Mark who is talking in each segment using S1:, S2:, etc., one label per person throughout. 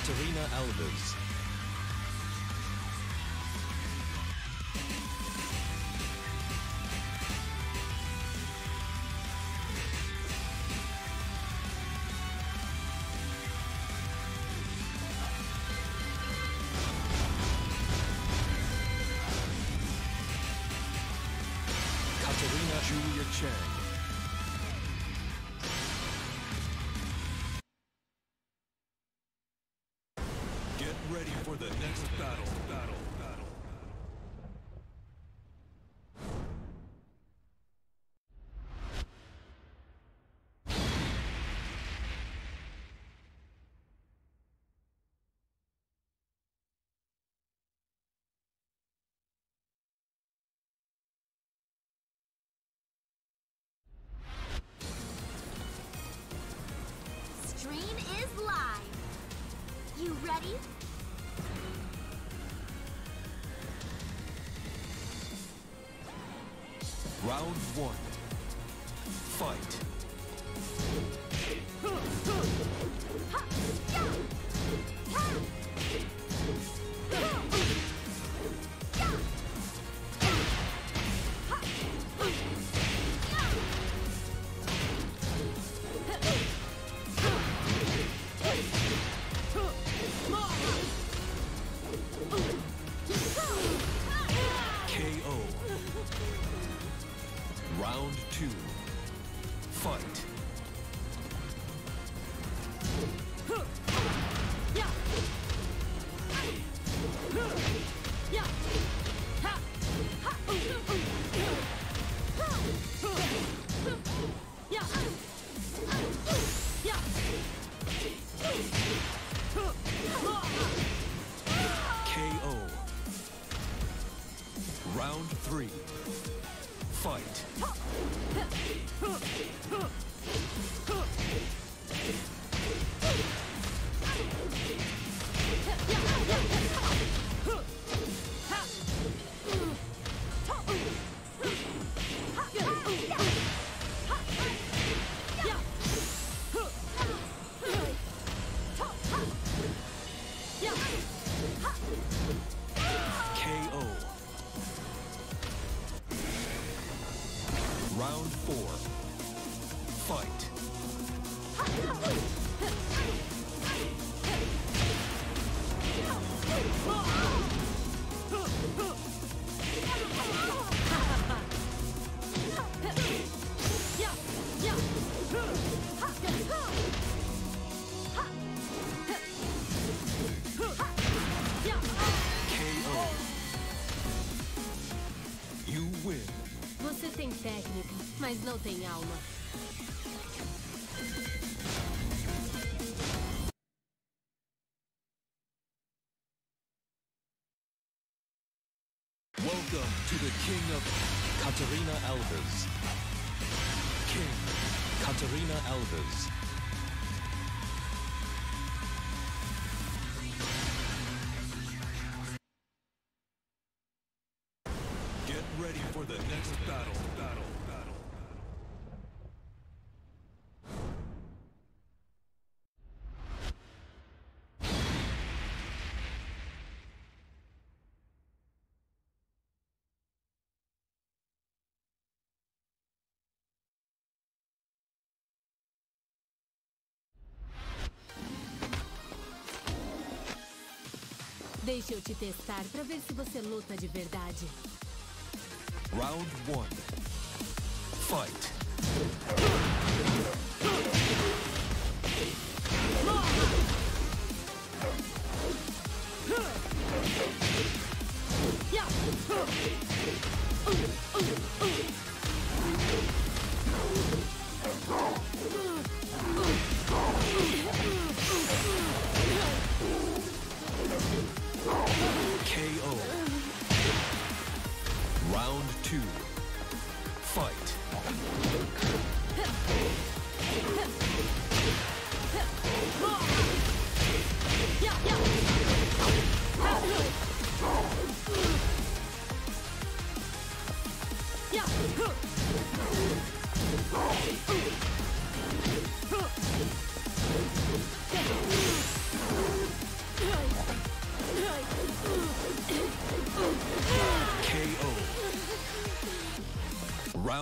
S1: Katarina Alves. Katarina Julia Chang.
S2: Get ready for the next battle.
S3: Stream is live. You ready?
S2: Round one. Fight. KO. Round two. Fight. KO. Round three. Fight. KO. Round four. Fight. KO. You win.
S4: Você tem técnica, mas não tem alma.
S2: Welcome to the King of
S1: Katarina Alves.
S2: King.
S1: Katarina Alves.
S2: Get ready for the next battle.
S4: Deixa eu te testar pra ver se você luta de verdade.
S2: Round one. Fight. KO. Round two. Fight.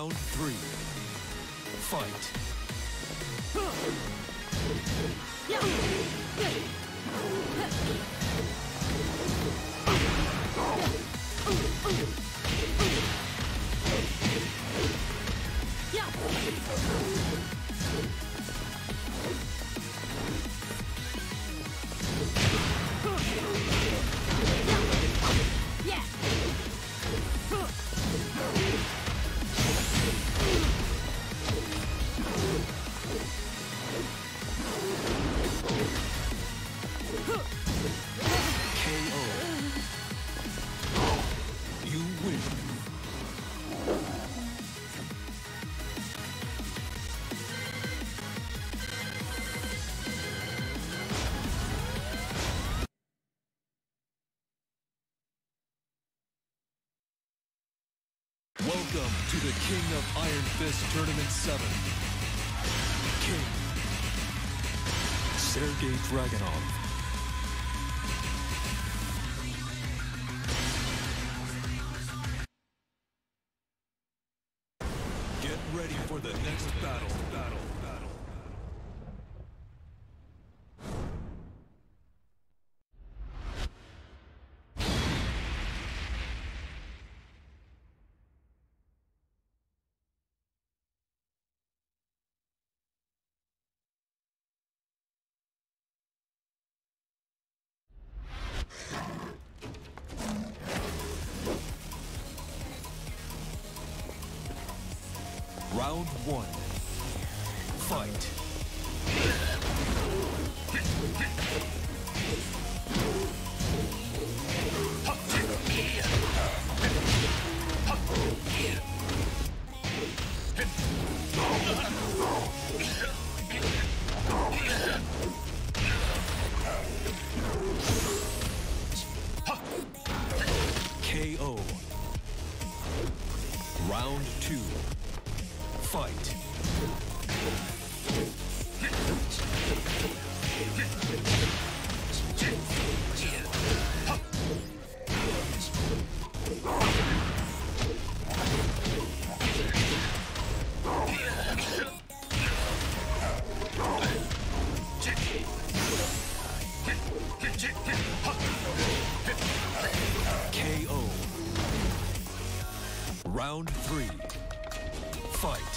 S2: Round 3. Fight. Welcome to the King of Iron Fist Tournament 7. King Sergei Dragunov. Get ready for the next battle. Round 1. Fight. KO. Round 2. Fight. KO. Round 3. Fight.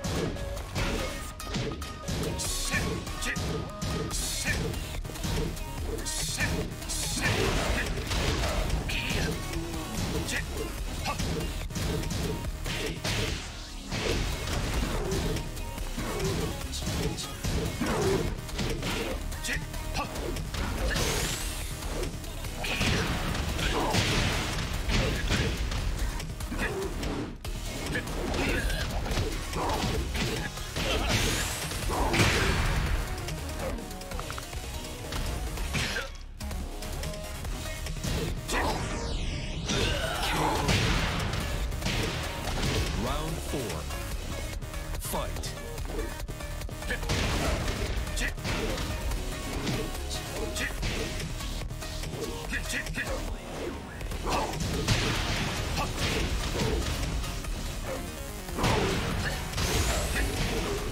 S2: Round 4. Fight.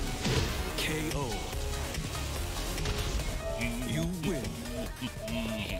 S2: KO. You win.